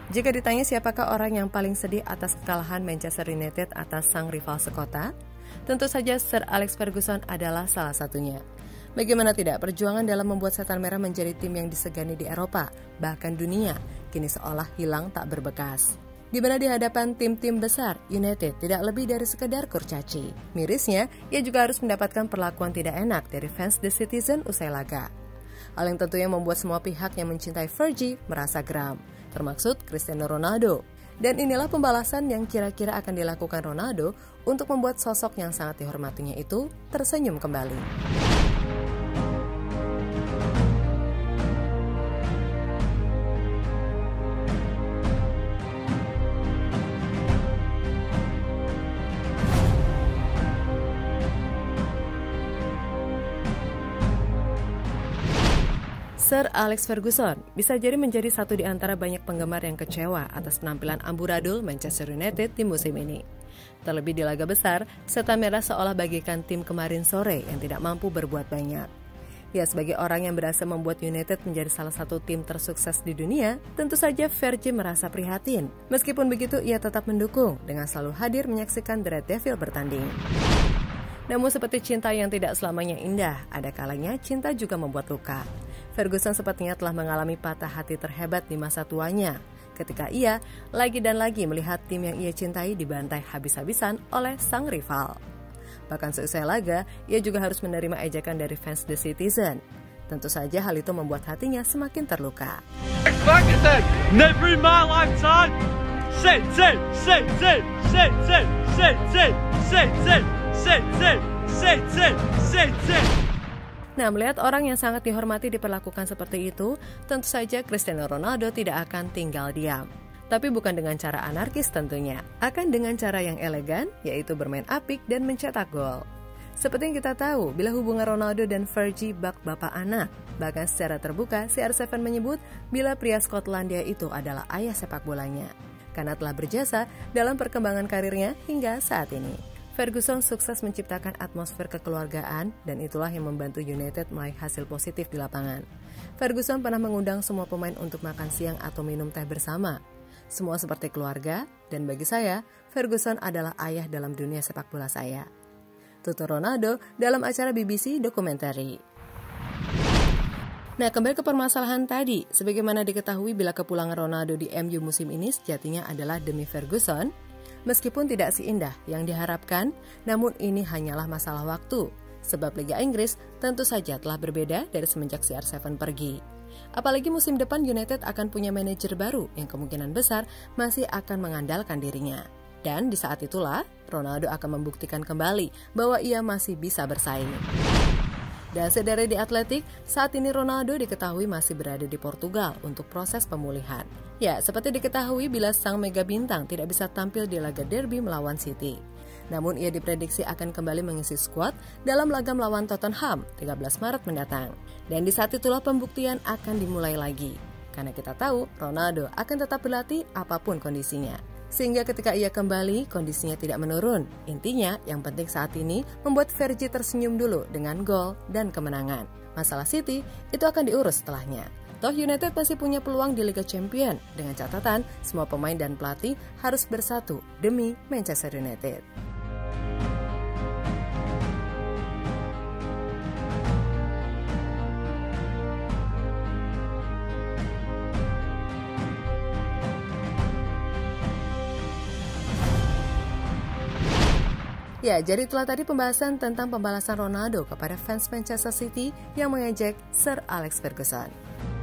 Jika ditanya siapakah orang yang paling sedih atas kekalahan Manchester United atas sang rival sekota, tentu saja Sir Alex Ferguson adalah salah satunya. Bagaimana tidak, perjuangan dalam membuat Setan Merah menjadi tim yang disegani di Eropa, bahkan dunia, kini seolah hilang tak berbekas. Di mana di hadapan tim-tim besar, United tidak lebih dari sekedar kurcaci. Mirisnya, ia juga harus mendapatkan perlakuan tidak enak dari fans The Citizen usai laga. Hal yang tentunya membuat semua pihak yang mencintai Fergie merasa geram, termaksud Cristiano Ronaldo. Dan inilah pembalasan yang kira-kira akan dilakukan Ronaldo untuk membuat sosok yang sangat dihormatinya itu tersenyum kembali. Sir Alex Ferguson bisa jadi menjadi satu di antara banyak penggemar yang kecewa atas penampilan amburadul Manchester United di musim ini. Terlebih di laga besar, Setan Merah seolah bagaikan tim kemarin sore yang tidak mampu berbuat banyak. Ya, sebagai orang yang berhasil membuat United menjadi salah satu tim tersukses di dunia, tentu saja Fergie merasa prihatin. Meskipun begitu, ia tetap mendukung dengan selalu hadir menyaksikan The Red Devil bertanding. Namun seperti cinta yang tidak selamanya indah, ada kalanya cinta juga membuat luka. Ferguson sepertinya telah mengalami patah hati terhebat di masa tuanya, ketika ia lagi dan lagi melihat tim yang ia cintai dibantai habis-habisan oleh sang rival. Bahkan seusai laga, ia juga harus menerima ejekan dari fans The Citizen. Tentu saja hal itu membuat hatinya semakin terluka. Never in my lifetime. Nah, melihat orang yang sangat dihormati diperlakukan seperti itu, tentu saja Cristiano Ronaldo tidak akan tinggal diam. Tapi bukan dengan cara anarkis tentunya, akan dengan cara yang elegan, yaitu bermain apik dan mencetak gol. Seperti yang kita tahu, bila hubungan Ronaldo dan Fergie bak bapak anak, bahkan secara terbuka CR7 menyebut bila pria Skotlandia itu adalah ayah sepak bolanya, karena telah berjasa dalam perkembangan karirnya hingga saat ini. Ferguson sukses menciptakan atmosfer kekeluargaan dan itulah yang membantu United meraih hasil positif di lapangan. Ferguson pernah mengundang semua pemain untuk makan siang atau minum teh bersama. Semua seperti keluarga dan bagi saya, Ferguson adalah ayah dalam dunia sepak bola saya. Tutur Ronaldo dalam acara BBC Documentary. Nah, kembali ke permasalahan tadi, sebagaimana diketahui bila kepulangan Ronaldo di MU musim ini sejatinya adalah demi Ferguson. Meskipun tidak seindah yang diharapkan, namun ini hanyalah masalah waktu. Sebab Liga Inggris tentu saja telah berbeda dari semenjak CR7 pergi. Apalagi musim depan United akan punya manajer baru yang kemungkinan besar masih akan mengandalkan dirinya. Dan di saat itulah, Ronaldo akan membuktikan kembali bahwa ia masih bisa bersaing. Dan sederet di Atletik, saat ini Ronaldo diketahui masih berada di Portugal untuk proses pemulihan. Ya, seperti diketahui bila sang mega bintang tidak bisa tampil di laga derby melawan City. Namun ia diprediksi akan kembali mengisi skuad dalam laga melawan Tottenham 13 Maret mendatang. Dan di saat itulah pembuktian akan dimulai lagi. Karena kita tahu Ronaldo akan tetap berlatih apapun kondisinya. Sehingga ketika ia kembali, kondisinya tidak menurun. Intinya, yang penting saat ini membuat Fergie tersenyum dulu dengan gol dan kemenangan. Masalah City itu akan diurus setelahnya. Toh United masih punya peluang di Liga Champions. Dengan catatan, semua pemain dan pelatih harus bersatu demi Manchester United. Ya, jadi itulah tadi pembahasan tentang pembalasan Ronaldo kepada fans Manchester City yang mengejek Sir Alex Ferguson.